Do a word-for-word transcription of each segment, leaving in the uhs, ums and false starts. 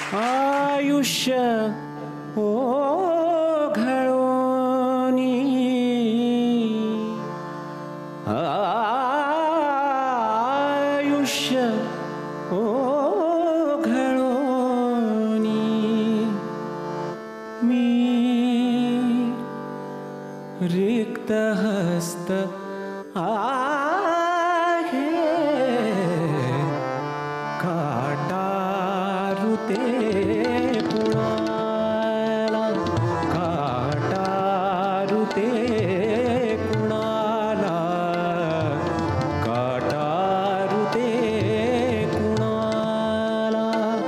आयुष्य ओघळोनी आयुष्य ओघळोनी मी रिक्त हस्त आहे काटारुते कुणाला काटारुते कुणाला काटारुते कुणाला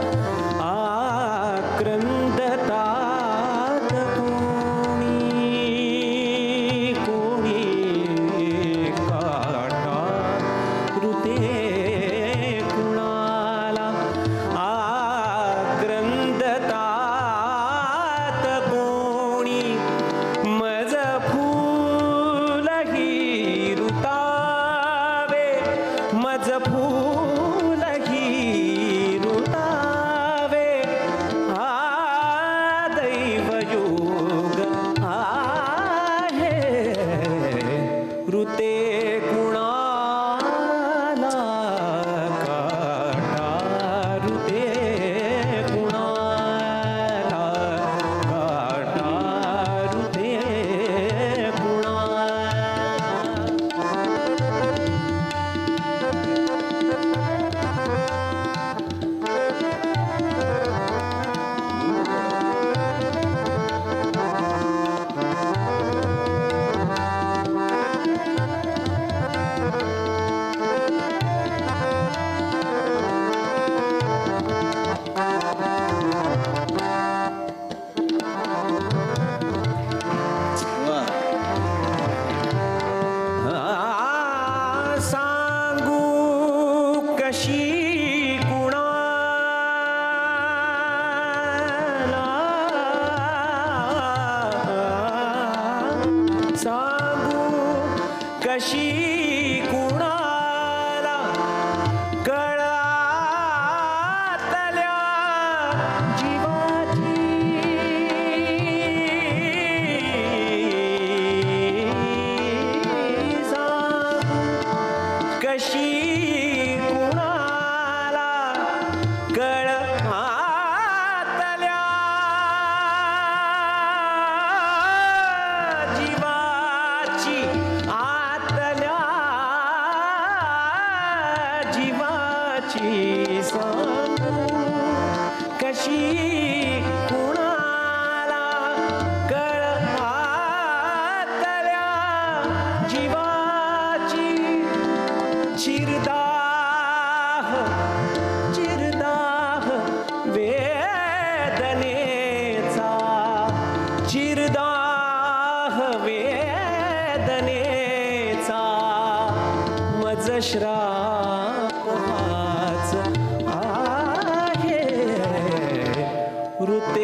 आक्रंदतात कोणी कोणी काटारुते कुणाला आक्रंदतात कोणी मज फूल ही रुतावे मज फूल ही रुतावे हा दैवयोग आहे ऋते कुणाला काटा ऋते कुणाला काटा ऋते कुणाला आ, सांगू कशी कुणाला सांगू कशी कुणाला कळातल्या जीवाची सांगू कशी कुणाला कळातल्या जीवाची आतल्या जीवाची सांगू कशी कुणाला कळातल्या जीवाची चिरदाह चिरदाह वेदनेचा चिरदाह वेदनेचा मज श्राप हाच आहे ऋते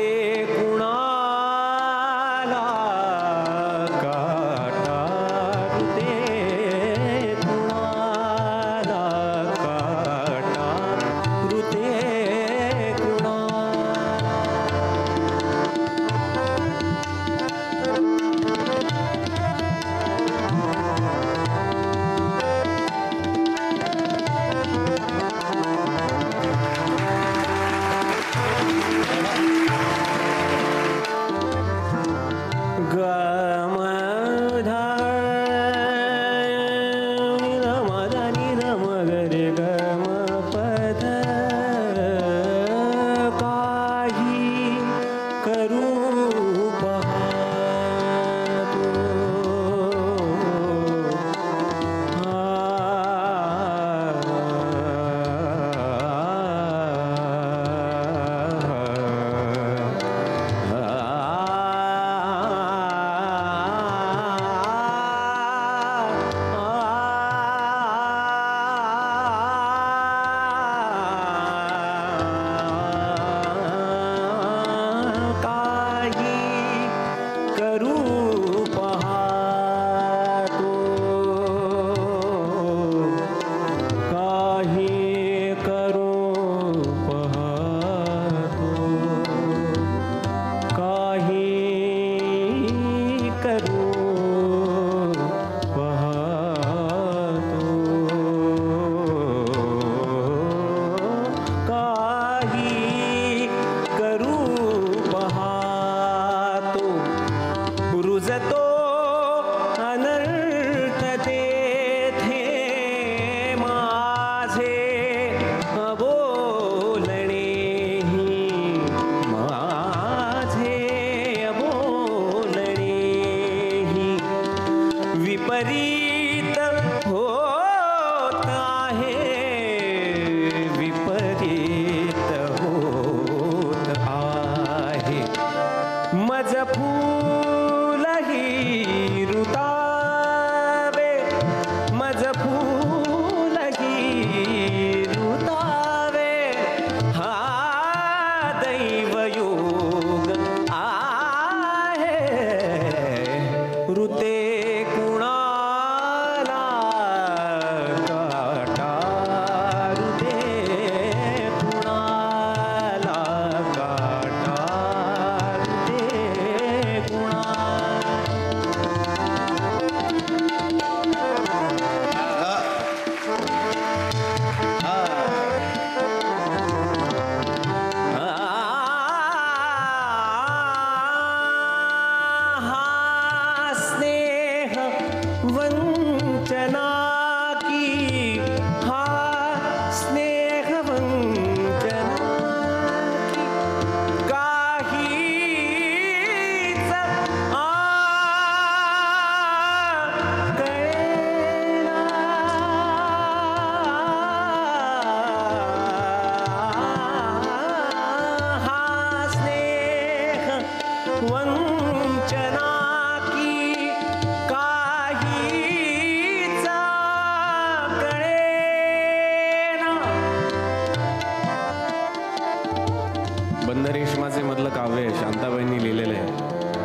बंद रेशमाचे मधलं काव्य शांताबाईंनी लिहिलेलं आहे.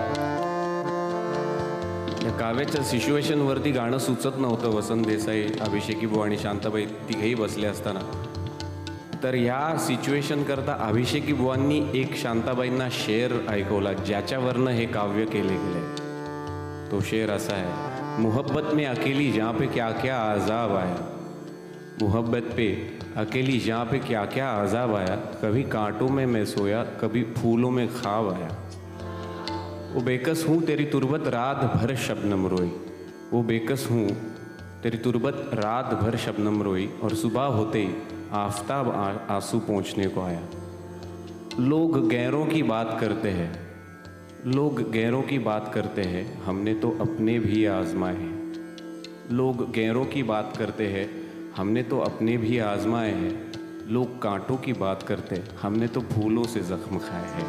या काव्याच्या सिच्युएशनवरती गाणं सुचत नव्हतं. वसंत देसाई, अभिषेकी बुवा आणि शांताबाई तिघेही बसले असताना. तर ह्या सिच्युएशन करता अभिषेकी बुवांनी एक शांताबाईंना शेर ऐकवला, ज्याच्यावरनं हे काव्य केले गेले. तो शेर असा आहे, मोहब्बत में अकेली जहाँ पे क्या क्या अजाब आया, मोहब्बत पे अकेली जहाँ पे क्या क्या अजाब आया, कभी कांटों में मैं सोया, कभी फूलों में ख्वाब आया. वो बेकस हूँ तेरी तुरबत रात भर शबनम रोई, वो बेकस हूँ तेरी तुरबत रात भर शबनम रोई, और सुबह होते ही आफताब आंसू पहुँचने को आया. लोग गैरों की बात करते हैं, लोग गैरों की बात करते हैं, हमने तो अपने भी आजमाए हैं. लोग गैरों की बात करते हैं, हमने तो अपने भी आजमाए हैं. लोग कांटों की बात करते, हमने तो फूलों से जख्म खाए हैं.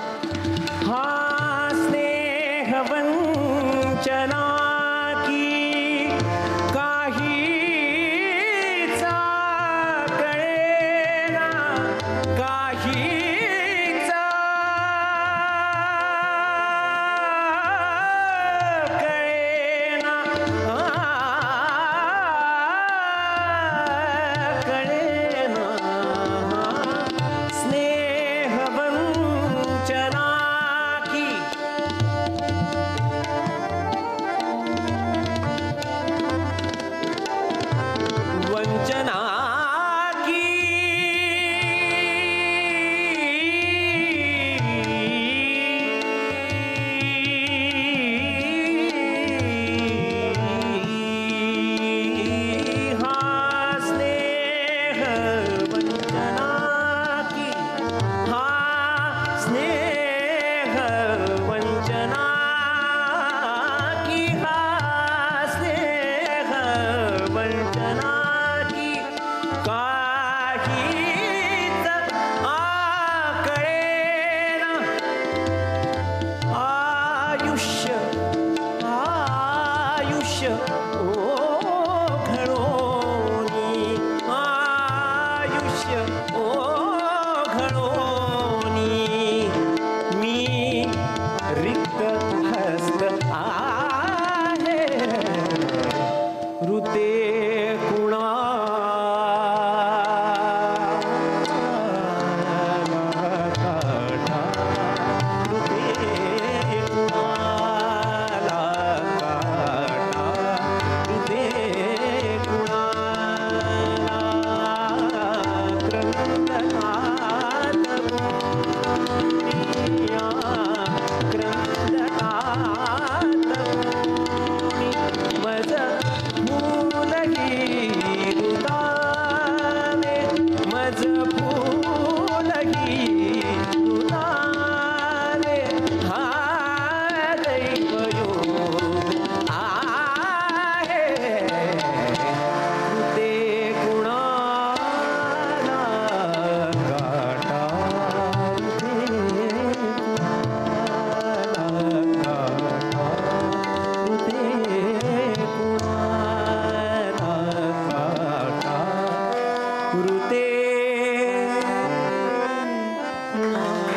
हाँ स्नेह वंचना की काहीचा कळेना, काहीचा कळेना, कळेना. स्नेह वंचना वंचना की हाँ स्नेह वंचना की, हाँ स्नेह वंचना की, हाँ स्नेह वंचना काहीच आकळेना. आयुष्य आयुष्य ओघळोनी, आयुष्य ओघळोनी, मी रिक्त हस्त आहे, हृदय हृदय